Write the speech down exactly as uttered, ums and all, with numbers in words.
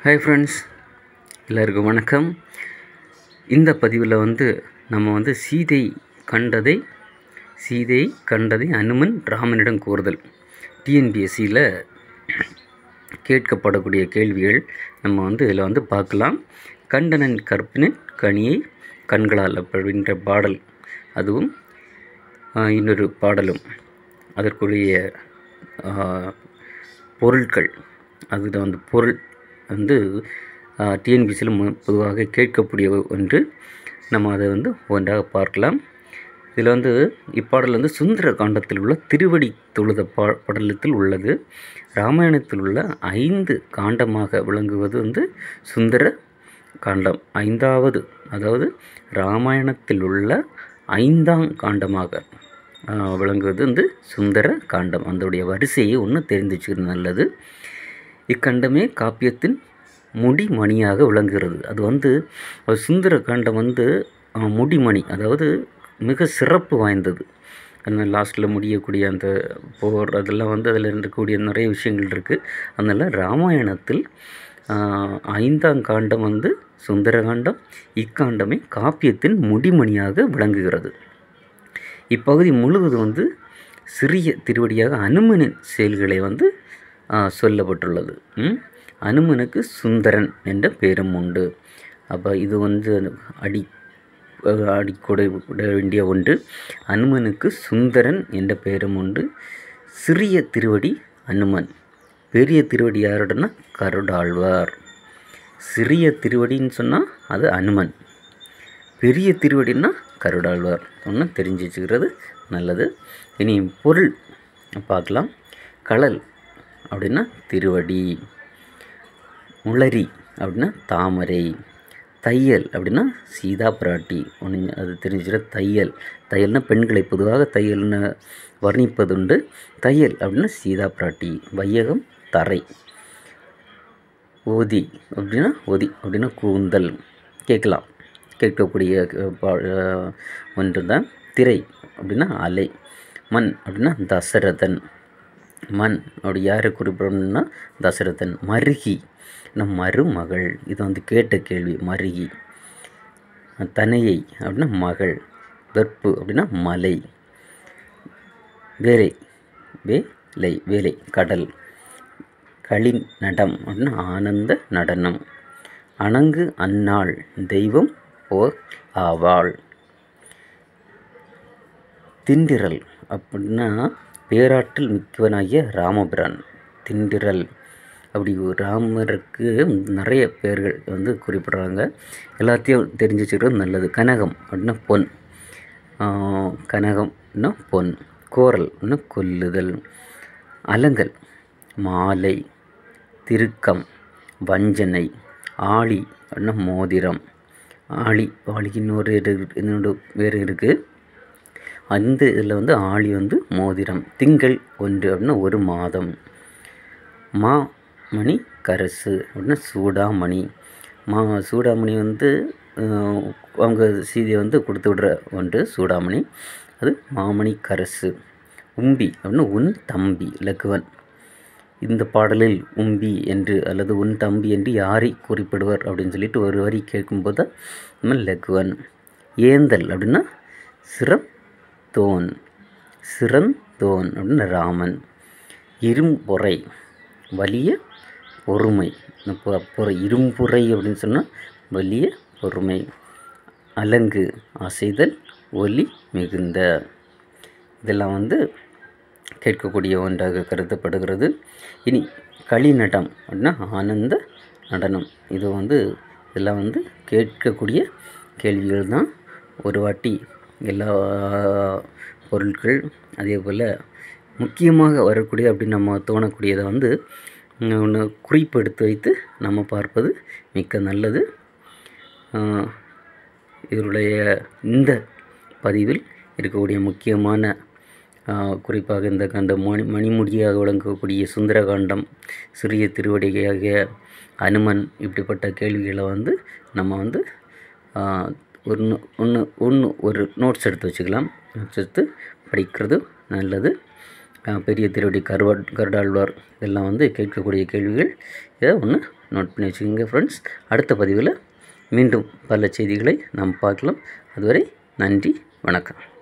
Hi friends, எல்லாருக்கும் வணக்கம். இந்த பதிவில் வந்து நம்ம வந்து சீதை கண்டதை சீதை கண்டதை அனுமன் ராமனிடம் கூறுதல் டிஎன்பிஎஸ்சியில் கேட்கப்படக்கூடிய கேள்விகள் நம்ம வந்து இதில் வந்து பார்க்கலாம். கண்டனன் கற்பினின் கனியை கண்களால் அப்படின்ற பாடல், அதுவும் இன்னொரு பாடலும் அதற்குரிய பொருட்கள், அதில் வந்து பொருள் வந்து டிஎன்பிசியில் பொதுவாக கேட்கக்கூடிய ஒன்று. நம்ம அதை வந்து ஒன்றாக பார்க்கலாம். இதில் வந்து இப்பாடல் வந்து சுந்தர காண்டத்தில் உள்ள திருவடி தொழுத பா படலத்தில் உள்ளது. இராமாயணத்தில் உள்ள ஐந்து காண்டமாக விளங்குவது வந்து சுந்தர காண்டம். ஐந்தாவது, அதாவது இராமாயணத்தில் உள்ள ஐந்தாம் காண்டமாக விளங்குவது வந்து சுந்தர காண்டம். அதனுடைய வரிசையை ஒன்று தெரிந்து வச்சுக்கிறது நல்லது. இக்கண்டமே காப்பியத்தின் முடிமணியாக விளங்குகிறது. அது வந்து சுந்தர காண்டம் வந்து முடிமணி, அதாவது மிக சிறப்பு வாய்ந்தது. அந்த லாஸ்ட்டில் முடியக்கூடிய அந்த போர், அதெல்லாம் வந்து அதில் இருக்கக்கூடிய நிறைய விஷயங்கள் இருக்குது. அதனால் இராமாயணத்தில் ஐந்தாம் காண்டம் வந்து சுந்தர காண்டம். இக்காண்டமே காப்பியத்தின் முடிமணியாக விளங்குகிறது. இப்பகுதி முழுவதும் வந்து சிறிய திருவடியாக அனுமனின் செயல்களை வந்து சொல்லப்பட்டுள்ளது. அனுமனுக்கு சுந்தரன் என்ற பேரும் உண்டு. அப்போ இது வந்து அடி அடிக்கொடை வேண்டிய ஒன்று. அனுமனுக்கு சுந்தரன் என்ற பெயரும் உண்டு. சிறிய திருவடி அனுமன், பெரிய திருவடி யாருடனா கருடாழ்வார். சிறிய திருவடின்னு சொன்னால் அது அனுமன், பெரிய திருவடின்னா கருடாழ்வார். ஒன்று தெரிஞ்சு வச்சுக்கிறது நல்லது. இனி பொருள் பார்க்கலாம். கழல் அப்படின்னா திருவடி, முளரி அப்படின்னா தாமரை, தையல் அப்படின்னா சீதா பிராட்டி. ஒன்று அது தெரிஞ்சுக்கிற தையல். தையல்னால் பெண்களை பொதுவாக தையல்னு வர்ணிப்பதுண்டு. தையல் அப்படின்னா சீதா பிராட்டி. வையகம் தரை. ஓதி அப்படின்னா ஒதி அப்படின்னா கூந்தல். கேட்கலாம், கேட்கக்கூடிய ஒன்று தான். திரை அப்படின்னா அலை. மண் அப்படின்னா தசரதன். மண் அப்படி யாரை குறிப்பிடணும்னா தசரதன். மருகி நம் மருமகள். இது வந்து கேட்ட கேள்வி. மருகி. தனையை அப்படின்னா மகள். வெற்பு அப்படின்னா மலை. வேலை வேலை வேலை கடல். களி நடம் அப்படின்னா ஆனந்த நடனம். அணங்கு அந்நாள் தெய்வம் போர் ஆவாள். திண்டிரல் அப்படின்னா பேராற்றல் மிக்கவனாகிய ராமபிரான். திண்டிரல் அப்படி ராமருக்கு நிறைய பெயர்கள் வந்து குறிப்பிட்றாங்க. எல்லாத்தையும் தெரிஞ்சு வச்சுக்கிறது நல்லது. கனகம் அப்படின்னா பொன். கனகம்னா பொன். கோரல் அப்படின்னா கொல்லுதல். அலங்கல் மாலை. திருக்கம் வஞ்சனை. ஆழி அப்படின்னா மோதிரம். ஆழி, ஆழிக்கு இன்னொரு இன்னொரு வேறு இருக்குது. அந்த இதில் வந்து ஆழி வந்து மோதிரம். திங்கள் ஒன்று அப்படின்னா ஒரு மாதம். மா மணி கரசு அப்படின்னா சூடாமணி. மா சூடாமணி வந்து அவங்க சீதையை வந்து கொடுத்து விடுற ஒன்று சூடாமணி. அது மாமணி கரசு. உம்பி அப்படின்னா உன் தம்பி லக்குவன். இந்த பாடலில் உம்பி என்று அல்லது உன் தம்பி என்று யாரை குறிப்பிடுவர் அப்படின்னு சொல்லிட்டு ஒரு வரி கேட்கும்போது நம்ம லக்குவன். ஏந்தல் அப்படின்னா சிரம் தோன். சிறந்தோன் அப்படின்னு ராமன். இரும்பொறை வலிய பொறுமை. அப்புறம் இரும்புரை அப்படின்னு சொன்னால் வலிய பொறுமை. அலங்கு அசைதல் ஒலி மிகுந்த. இதெல்லாம் வந்து கேட்கக்கூடிய ஒன்றாக கருதப்படுகிறது. இனி களி நடம் அப்படின்னா ஆனந்த நடனம். இது வந்து இதெல்லாம் வந்து கேட்கக்கூடிய கேள்விகள் தான். ஒரு வாட்டி எல்லா பொருட்கள், அதே போல் முக்கியமாக வரக்கூடிய அப்படின்னு நம்ம தோணக்கூடியதை வந்து ஒன்று குறிப்பெடுத்து வைத்து நம்ம பார்ப்பது மிக்க நல்லது. இதனுடைய இந்த பதிவில் இருக்கக்கூடிய முக்கியமான குறிப்பாக இந்த கண்ட மணி மணிமுடியாக விளங்கக்கூடிய சுந்தரகாண்டம், சிறிய திருவடியாக அனுமன், இப்படிப்பட்ட கேள்விகளை வந்து நம்ம வந்து ஒன்று ஒன்று ஒன்று ஒரு நோட்ஸ் எடுத்து வச்சுக்கலாம். நோட்ஸ் எடுத்து படிக்கிறது நல்லது. பெரிய திருவடி கருவ கருடாழ்வார் இதெல்லாம் வந்து கேட்கக்கூடிய கேள்விகள். இதை ஒன்று நோட் பண்ணி வச்சுக்கோங்க ஃப்ரெண்ட்ஸ். அடுத்த பதிவில் மீண்டும் பல செய்திகளை நாம் பார்க்கலாம். அதுவரை நன்றி, வணக்கம்.